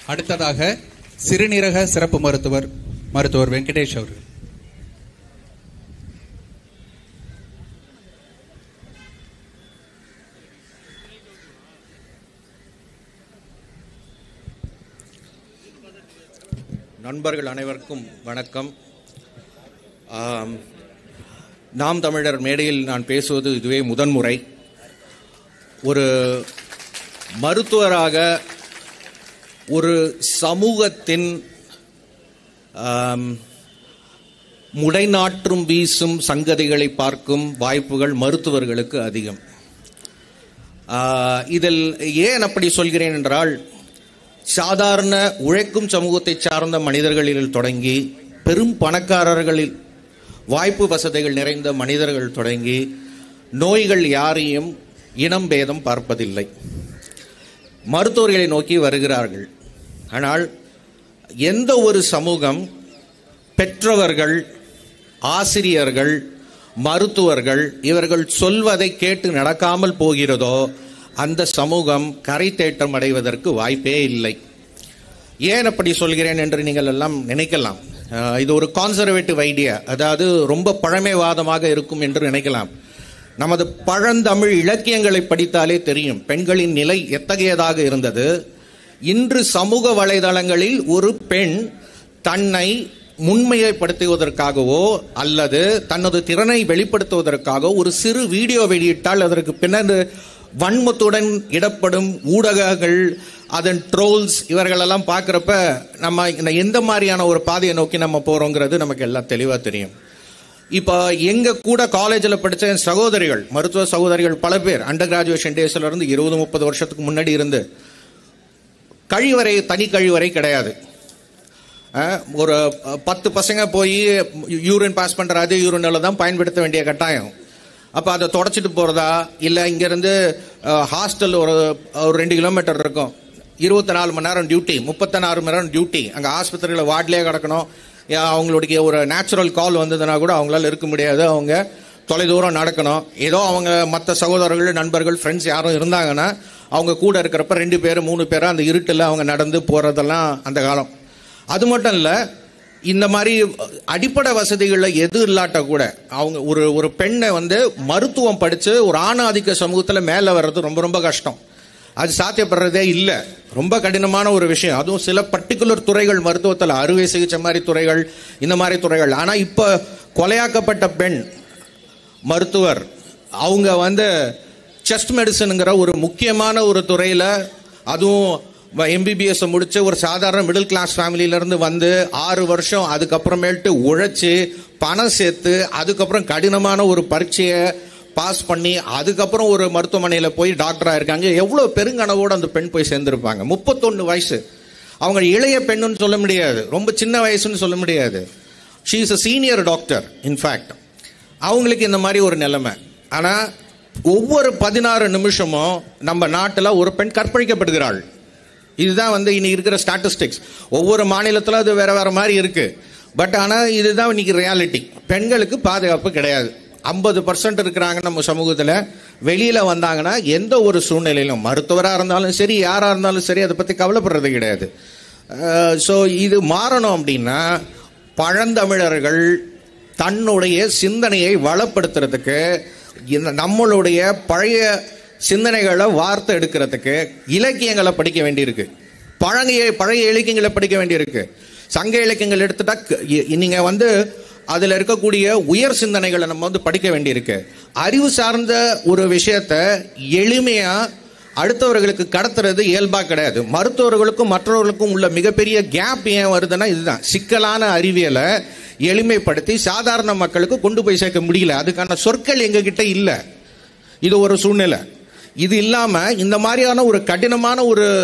அடுத்ததாக சிறுநீரக சிறப்பு மருத்துவர் வெங்கடேஷ் அவர்கள். நண்பர்கள் அனைவருக்கும் வணக்கம். நாம் தமிழர் மேடையில் நான் பேசுவது இதுவே முதன்முறை. ஒரு மருத்துவராக ஒரு சமூகத்தின் முடைநாற்றும் வீசும் சங்கதிகளை பார்க்கும் வாய்ப்புகள் மருத்துவர்களுக்கு அதிகம். இதில் ஏன் அப்படி சொல்கிறேன் என்றால், சாதாரண உழைக்கும் சமூகத்தை சார்ந்த மனிதர்களில் தொடங்கி பெரும் பணக்காரர்களில் வாய்ப்பு வசதிகள் நிறைந்த மனிதர்கள் தொடங்கி நோய்கள் யாரையும் இனம் பேதம் பார்ப்பதில்லை. மருத்துவர்களை நோக்கி வருகிறார்கள். ஆனால் எந்த ஒரு சமூகம் பெற்றவர்கள், ஆசிரியர்கள், மருத்துவர்கள் இவர்கள் சொல்வதை கேட்டு நடக்காமல் போகிறதோ அந்த சமூகம் கரை தேற்றம் அடைவதற்கு வாய்ப்பே இல்லை. ஏன் அப்படி சொல்கிறேன் என்று நீங்கள் எல்லாம் நினைக்கலாம். இது ஒரு கான்சர்வேட்டிவ் ஐடியா, அதாவது ரொம்ப பழமைவாதமாக இருக்கும் என்று நினைக்கலாம். நமது பழந்தமிழ் இலக்கியங்களை படித்தாலே தெரியும் பெண்களின் நிலை எத்தகையதாக இருந்தது. இன்று சமூக வலைதளங்களில் ஒரு பெண் தன்னை முன்மையப்படுத்துவதற்காகவோ அல்லது தனது திறனை வெளிப்படுத்துவதற்காக ஒரு சிறு வீடியோ வெளியிட்டால் அதற்கு பின்னர் வன்மத்துடன் இடப்படும் ஊடகங்கள், அதன் ட்ரோல்ஸ் இவர்களெல்லாம் பார்க்குறப்ப நம்ம எந்த மாதிரியான ஒரு பாதையை நோக்கி நம்ம போகிறோங்கிறது நமக்கு எல்லாம் தெளிவாக தெரியும். இப்போ எங்கள் கூட காலேஜில் படித்த என் சகோதரிகள், மருத்துவ சகோதரிகள் பல பேர் அண்டர் கிராஜுவேஷன் டேஸில் இருந்து 20-30 வருஷத்துக்கு முன்னாடி இருந்து கழிவறை, தனி கழிவறை கிடையாது. ஒரு 10 பசங்க போய் யூரின் பாஸ் பண்ணுற அதே யூரினில் தான் பயன்படுத்த வேண்டிய கட்டாயம். அப்போ அதை தொடச்சிட்டு போகிறதா, இல்லை இங்கேருந்து ஹாஸ்டல் ஒரு 2 கிலோமீட்டர் இருக்கும், 24 மணி நேரம் டியூட்டி, 36 மணி நேரம் டியூட்டி, அங்கே ஆஸ்பத்திரியில் வார்ட்லேயே கிடக்கணும். அவங்களுடைய ஒரு நேச்சுரல் கால் வந்ததுன்னா கூட அவங்களால இருக்க முடியாது, அவங்க தொலைதூரம் நடக்கணும். ஏதோ அவங்க மற்ற சகோதரர்கள், நண்பர்கள், ஃப்ரெண்ட்ஸ் யாரும் இருந்தாங்கன்னா அவங்க கூட இருக்கிறப்ப 2 பேர் 3 பேர் அந்த இருட்டில் அவங்க நடந்து போகிறதெல்லாம் அந்த காலம். அது மட்டும் இல்லை, இந்த மாதிரி அடிப்படை வசதிகளில் எது இல்லாட்ட கூட அவங்க ஒரு பெண்ணை மருத்துவம் படித்து ஒரு ஆணாதிக்க சமூகத்தில் மேலே வர்றது ரொம்ப ரொம்ப கஷ்டம். அது சாத்தியப்படுறதே இல்லை, ரொம்ப கடினமான ஒரு விஷயம். அதுவும் சில பர்டிகுலர் துறைகள் மருத்துவத்தில், அறுவை சிகிச்சை மாதிரி துறைகள், இந்த மாதிரி துறைகள். ஆனால் இப்போ கொலையாக்கப்பட்ட பெண் மருத்துவர் அவங்க செஸ்ட் மெடிசனுங்கிற ஒரு முக்கியமான ஒரு துறையில், அதுவும் MBBS முடிச்சு ஒரு சாதாரண மிடில் கிளாஸ் ஃபேமிலியிலேருந்து 6 வருஷம் அதுக்கப்புறமேட்டு உழைச்சி பணம் சேர்த்து அதுக்கப்புறம் கடினமான ஒரு பரீட்சையை பாஸ் பண்ணி அதுக்கப்புறம் ஒரு மருத்துவமனையில் போய் டாக்டராக இருக்காங்க. எவ்வளோ பெருங்கனவோடு அந்த பெண் போய் சேர்ந்துருப்பாங்க. 31 வயசு. அவங்க இளைய பெண்ணுன்னு சொல்ல முடியாது, ரொம்ப சின்ன வயசுன்னு சொல்ல முடியாது. She is a senior doctor in fact. அவங்களுக்கு இந்த மாதிரி ஒரு நிலைமை. ஆனால் ஒவ்வொரு 16 நிமிஷமும் நம்ம நாட்டில் ஒரு பெண் கற்பழிக்கப்படுகிறாள். இதுதான் இன்னைக்கு இருக்கிற ஸ்டாட்டிஸ்டிக்ஸ். ஒவ்வொரு மாநிலத்தில் அது வேற வேற மாதிரி இருக்கு. பட் ஆனால் இதுதான் இன்னைக்கு ரியாலிட்டி. பெண்களுக்கு பாதுகாப்பு கிடையாது. 50% இருக்கிறாங்க நம்ம சமூகத்தில். வெளியில் வந்தாங்கன்னா எந்த ஒரு சூழ்நிலையிலும், மருத்துவராக இருந்தாலும் சரி, யாராக இருந்தாலும் சரி, அதை பற்றி கவலைப்படுறது கிடையாது. ஸோ இது மாறணும் அப்படின்னா பழந்தமிழர்கள் தன்னுடைய சிந்தனையை வளப்படுத்துறதுக்கு, நம்மளுடைய பழைய சிந்தனைகளை வார்த்தை எடுக்கிறதுக்கு இலக்கியங்களை படிக்க வேண்டியிருக்கு. பழைய இலக்கியங்களை படிக்க வேண்டியிருக்கு. சங்க இலக்கியங்கள் எடுத்துட்டா நீங்க அதில் இருக்கக்கூடிய உயர் சிந்தனைகளை நம்ம படிக்க வேண்டியிருக்கு. அறிவு சார்ந்த ஒரு விஷயத்தை எளிமையா அடுத்தவர்களுக்கு கடத்துறது இயல்பா கிடையாது. மருத்துவர்களுக்கும் மற்றவர்களுக்கும் உள்ள மிகப்பெரிய கேப் ஏன் வருதுன்னா இதுதான். சிக்கலான அறிவியலை எளிமைப்படுத்தி சாதாரண மக்களுக்கு கொண்டு போய் சேர்க்க முடியல. அதுக்கான சொற்கள் எங்ககிட்ட இல்லை. இது ஒரு சூழ்நிலை. இது இல்லாம இந்த மாதிரியான ஒரு கடினமான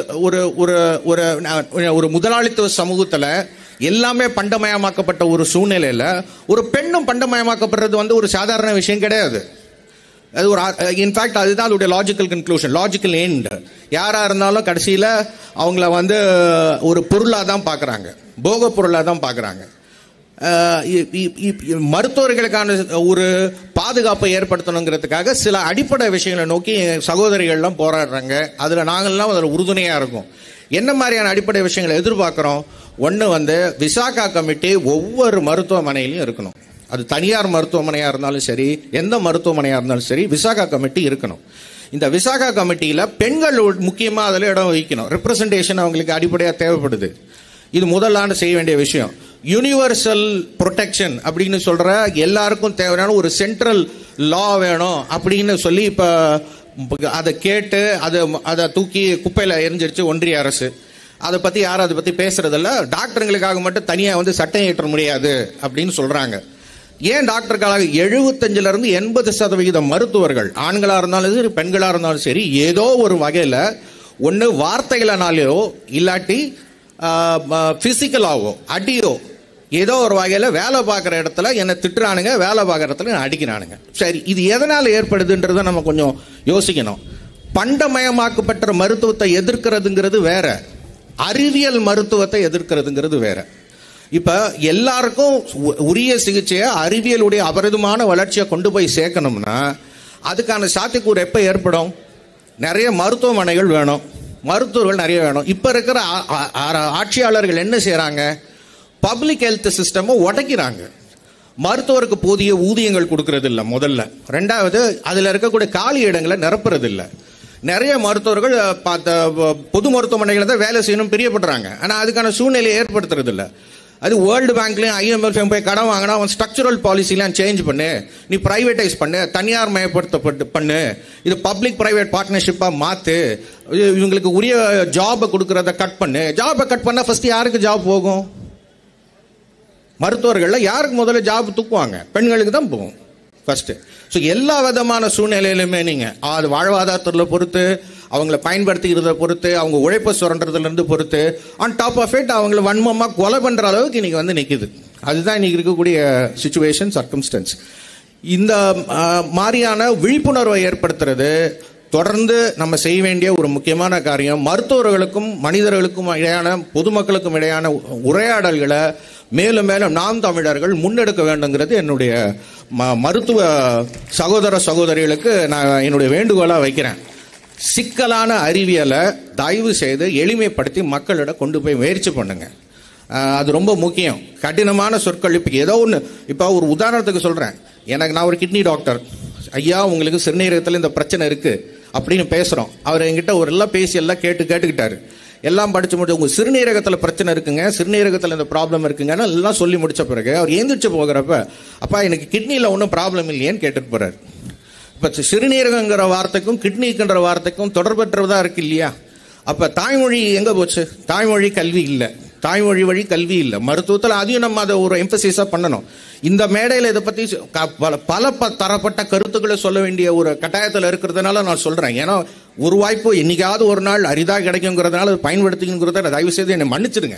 ஒரு முதலாளித்துவ சமூகத்துல எல்லாமே பண்டமயமாக்கப்பட்ட ஒரு சூழ்நிலையில ஒரு பெண்ணும் பண்டமயமாக்கப்படுறது ஒரு சாதாரண விஷயம் கிடையாது. அது ஒரு இன்ஃபேக்ட் அதுதான் அதோடைய லாஜிக்கல் கன்க்ளூஷன், லாஜிக்கல் எண்ட். யாரா இருந்தாலும் கடைசியில அவங்கள ஒரு பொருளா தான் பாக்குறாங்க, போக பொருளா தான் பாக்குறாங்க. மருத்துவர்களுக்கான ஒரு பாதுகாப்பை ஏற்படுத்தணுங்கிறதுக்காக சில அடிப்படை விஷயங்களை நோக்கி சகோதரிகள்லாம் போராடுறாங்க. அதில் நாங்கள்லாம் அதில் உறுதுணையாக இருக்கும். என்ன மாதிரியான அடிப்படை விஷயங்களை எதிர்பார்க்குறோம்? ஒன்று விசாகா கமிட்டி ஒவ்வொரு மருத்துவமனையிலையும் இருக்கணும். அது தனியார் மருத்துவமனையாக இருந்தாலும் சரி, எந்த மருத்துவமனையாக இருந்தாலும் சரி, விசாகா கமிட்டி இருக்கணும். இந்த விசாகா கமிட்டியில் பெண்கள் முக்கியமாக அதில் இடம் வகிக்கணும். ரெப்ரசன்டேஷன் அவங்களுக்கு அடிப்படையாக தேவைப்படுது. இது முதல் ஆண்டு செய்ய வேண்டிய விஷயம். யூனிவர்சல் ப்ரொடெக்ஷன் அப்படின்னு சொல்ற எல்லாருக்கும் தேவையான ஒரு சென்ட்ரல் லா வேணும் அப்படின்னு சொல்லி இப்போ அதை கேட்டு அதை தூக்கி குப்பையில் எரிஞ்சிருச்சு ஒன்றிய அரசு. அதை பற்றி யாரும் அதை பற்றி பேசுறதில்ல. டாக்டருங்களுக்காக மட்டும் தனியாக சட்டம் இயற்ற முடியாது அப்படின்னு சொல்றாங்க. ஏன் டாக்டருக்காக 75% 80% மருத்துவர்கள் ஆண்களாக இருந்தாலும் சரி பெண்களாக இருந்தாலும் சரி ஏதோ ஒரு வகையில் ஒன்று வார்த்தைகளனாலேயோ இல்லாட்டி பிசிக்கலாவோ அடியோ ஏதோ ஒரு வகையில் வேலை பார்க்குற இடத்துல என்னை திட்டுறானுங்க, வேலை பார்க்குற இடத்துல அடிக்கிறானுங்க. சரி, இது எதனால் ஏற்படுதுன்றதை நம்ம கொஞ்சம் யோசிக்கணும். பண்டமயமாக்கப்பட்ட மருத்துவத்தை எதிர்க்கிறதுங்கிறது வேற, அறிவியல் மருத்துவத்தை எதிர்க்கிறதுங்கிறது வேற. இப்போ எல்லாருக்கும் உரிய சிகிச்சையை அறிவியலுடைய அபரிதமான வளர்ச்சியை கொண்டு போய் சேர்க்கணும்னா அதுக்கான சாத்தியக்கூறு எப்போ ஏற்படும்? நிறைய மருத்துவமனைகள் வேணும், மருத்துவர்கள் நிறைய வேணும். இப்போ இருக்கிற ஆட்சியாளர்கள் என்ன செய்கிறாங்க? பப்ளிக் ஹெல்த் சிஸ்டமை உடைக்கிறாங்க. மருத்துவருக்கு போதிய ஊதியங்கள் கொடுக்கறது இல்லை முதல்ல. ரெண்டாவது, அதில் இருக்கக்கூடிய காலி இடங்களை நிரப்புறது இல்லை. நிறைய மருத்துவர்கள் பொது மருத்துவமனைகளை தான் வேலை செய்யணும் பிரியப்படுறாங்க. ஆனால் அதுக்கான சூழ்நிலையை ஏற்படுத்துறது இல்லை. அது வேர்ல்டு பேங்க்லையும் IMF போய் கடன் வாங்கினா அவன் ஸ்ட்ரக்சரல் பாலிசிலாம் சேஞ்ச் பண்ணு, நீ பிரைவேட்டைஸ் பண்ணு, தனியார் மயப்படுத்தப்பட்டு பண்ணு, இது பப்ளிக் பிரைவேட் பார்ட்னர்ஷிப்பாக மாற்று, இவங்களுக்கு உரிய ஜாபை கொடுக்கறத கட் பண்ணு. ஜாபை கட் பண்ணால் ஃபர்ஸ்ட் யாருக்கு ஜாப் போகும்? மருத்துவர்கள் யாருக்கு முதல்ல ஜாப் தூக்குவாங்க? பெண்களுக்கு தான் போகும் ஃபர்ஸ்ட். ஸோ எல்லா விதமான சூழ்நிலையிலுமே நீங்கள் அது வாழ்வாதாரத்தில் பொறுத்து, அவங்கள பயன்படுத்திக்கிறத பொறுத்து, அவங்க உழைப்பை சுரண்டதுலேருந்து பொறுத்து, ஆன் டாப் ஆஃப் இட் அவங்கள வன்மமாக கொலை பண்ணுற அளவுக்கு இன்னைக்கு நிற்குது. அதுதான் இன்னைக்கு இருக்கக்கூடிய சிச்சுவேஷன், சர்க்கம்ஸ்டன்ஸ். இந்த மாதிரியான விழிப்புணர்வை ஏற்படுத்துறது தொடர்ந்து நம்ம செய்ய வேண்டிய ஒரு முக்கியமான காரியம். மருத்துவர்களுக்கும் மனிதர்களுக்கும் இடையான, பொதுமக்களுக்கும் இடையான உரையாடல்களை மேலும் மேலும் நாம் தமிழர்கள் முன்னெடுக்க வேண்டுங்கிறது என்னுடைய மருத்துவ சகோதர சகோதரிகளுக்கு நான் என்னுடைய வேண்டுகோளாக வைக்கிறேன். சிக்கலான அறிவியலை தயவு செய்து எளிமைப்படுத்தி மக்களிடம் கொண்டு போய் முயற்சி பண்ணுங்க. அது ரொம்ப முக்கியம். கடினமான சொற்கள் இப்போ ஏதோ ஒன்று, இப்போ ஒரு உதாரணத்துக்கு சொல்கிறேன். நான் ஒரு கிட்னி டாக்டர். ஐயா, உங்களுக்கு சிறுநீரகத்தில் இந்த பிரச்சனை இருக்குது அப்படின்னு பேசுகிறோம். அவர் என்கிட்ட ஒரு எல்லாம் பேசி எல்லாம் கேட்டுக்கிட்டாரு. எல்லாம் படிச்சு முடிச்சு, உங்க சிறுநீரகத்தில் பிரச்சனை இருக்குங்க, சிறுநீரகத்தில் இந்த ப்ராப்ளம் இருக்குங்கன்னு எல்லாம் சொல்லி முடிச்ச பிறகு அவர் எழுந்திரிச்சு போகிறப்ப, அப்பா எனக்கு கிட்னியில் ஒன்றும் ப்ராப்ளம் இல்லையேன்னு கேட்டுட்டு போறாரு. இப்போ சிறுநீரகங்கிற வார்த்தைக்கும் கிட்னிக்குன்ற வார்த்தைக்கும் தொடர்பற்றதா இருக்கு இல்லையா? அப்போ தாய்மொழி எங்கே போச்சு? தாய்மொழி கல்வி இல்லை, தாய்மொழி வழி கல்வி இல்லை. மருத்துவத்தில் அதையும் நம்ம அதை ஒரு எம்பசிஸாக பண்ணணும். இந்த மேடையில் இதை பற்றி பல தரப்பட்ட கருத்துக்களை சொல்ல வேண்டிய ஒரு கட்டாயத்தில் இருக்கிறதுனால நான் சொல்கிறேன். ஏன்னா ஒரு வாய்ப்பு என்னைக்காவது ஒரு நாள் அரிதாக கிடைக்குங்கிறதுனால அதை பயன்படுத்திங்கிறத தயவு செய்து என்னை மன்னிச்சிடுங்க.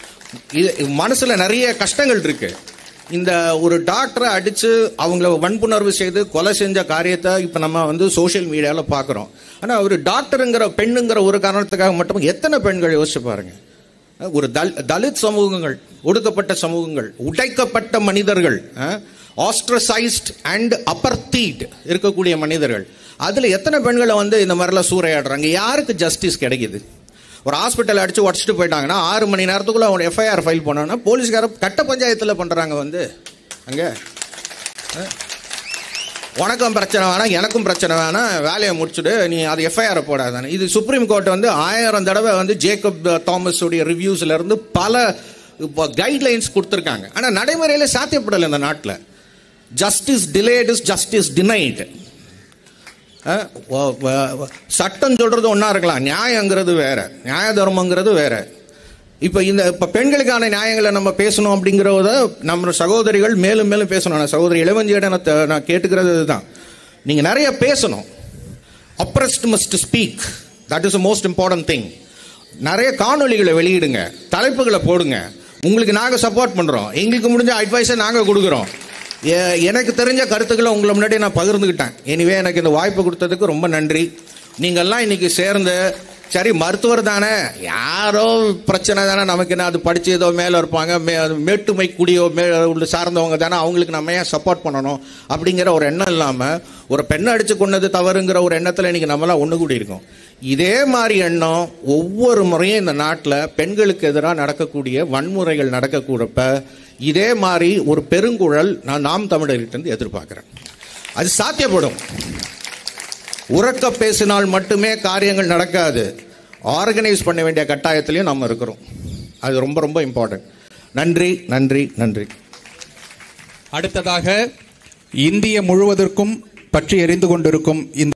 இது மனசில் நிறைய கஷ்டங்கள் இருக்கு. இந்த ஒரு டாக்டரை அடித்து அவங்கள வன்புணர்வு செய்து கொலை செஞ்ச காரியத்தை இப்போ நம்ம சோஷியல் மீடியாவில் பார்க்குறோம். ஆனால் ஒரு டாக்டருங்கிற பெண்ணுங்கிற ஒரு காரணத்துக்காக மட்டும் எத்தனை பெண்கள் யோசிச்சு பாருங்க. ஒரு தலித் சமூகங்கள், ஒடுக்கப்பட்ட சமூகங்கள், உடைக்கப்பட்ட மனிதர்கள், ஆஸ்ட்ரசைஸ்ட் அண்ட் அபர்தீட் இருக்கக்கூடிய மனிதர்கள், அதுல எத்தனை பெண்களை இந்த மாதிரிலாம் சூறையாடுறாங்க? யாருக்கு ஜஸ்டிஸ் கிடைக்குது? ஒரு ஹாஸ்பிட்டல் அடிச்சு உடச்சிட்டு போயிட்டாங்கன்னா 6 மணி நேரத்துக்குள்ள அவங்க FIR ஃபைல் பண்ணாங்கன்னா போலீஸ்கார கட்ட பஞ்சாயத்தில் பண்றாங்க. அங்க உனக்கும் பிரச்சனை வேணாம், எனக்கும் பிரச்சனை வேணாம், வேலையை முடிச்சுட்டு நீ அது FIR போடாதானே. இது சுப்ரீம் கோர்ட் 1000 தடவை ஜேக்கப் தாமஸ் உடைய ரிவ்யூஸ்ல இருந்து பல கைட்லைன்ஸ் கொடுத்துருக்காங்க. ஆனா நடைமுறையில சாத்தியப்படலை இந்த நாட்டில். Justice delayed is justice denied. சட்டம் சொல்றது ஒன்னா இருக்கலாம், நியாயங்கிறது வேற, நியாய தர்மங்கிறது வேற. இப்ப பெண்களுக்கான நியாயங்களை நம்ம பேசணும் அப்படிங்கிறத நம்ம சகோதரிகள் மேலும் மேலும் பேசணும். சகோதரி இளவஞ்சியிட நான் கேட்டுக்கிறது இதுதான், நீங்க நிறைய பேசணும். Oppressed must speak, that is most important thing. நிறைய காணொலிகளை வெளியிடுங்க, தலைப்புகளை போடுங்க. உங்களுக்கு நாங்க சப்போர்ட் பண்றோம், எங்களுக்கு முடிஞ்ச அட்வைஸை நாங்க கொடுக்குறோம். எனக்கு தெரிஞ்ச கருத்துக்களை உங்களை முன்னாடி நான் பகிர்ந்துக்கிட்டேன். எனிவே எனக்கு இந்த வாய்ப்பு கொடுத்ததுக்கு ரொம்ப நன்றி. நீங்கள்லாம் இன்னைக்கு சேர்ந்து சரி மருத்துவர் தானே, யாரோ பிரச்சனை தானே, நமக்கு என்ன, அது படிச்சு ஏதோ மேலே இருப்பாங்க, மேட்டுமை கூடியோ உள்ள சார்ந்தவங்க தானே, அவங்களுக்கு நம்ம ஏன் சப்போர்ட் பண்ணணும் அப்படிங்கிற ஒரு எண்ணம் இல்லாமல் ஒரு பெண்ணை அடிச்சு கொண்டது தவறுங்கிற ஒரு எண்ணத்தில் இன்னைக்கு நம்மளாம் ஒன்று கூடி இருக்கோம். இதே மாதிரி எண்ணம் ஒவ்வொரு முறையும் இந்த நாட்டில் பெண்களுக்கு எதிராக நடக்கக்கூடிய வன்முறைகள் நடக்கக்கூடப்ப இதே மாதிரி ஒரு பெருங்குழல் நாம் தமிழர்கிட்ட எதிர்பார்க்கிறேன். அது சாத்தியப்படும். உறக்க பேசினால் மட்டுமே காரியங்கள் நடக்காது. ஆர்கனைஸ் பண்ண வேண்டிய கட்டாயத்திலையும் நம்ம இருக்கிறோம். அது ரொம்ப ரொம்ப இம்பார்ட்டன்ட். நன்றி நன்றி நன்றி. அடுத்ததாக இந்திய முழுவதற்கும் பற்றி எரிந்து கொண்டிருக்கும் இந்த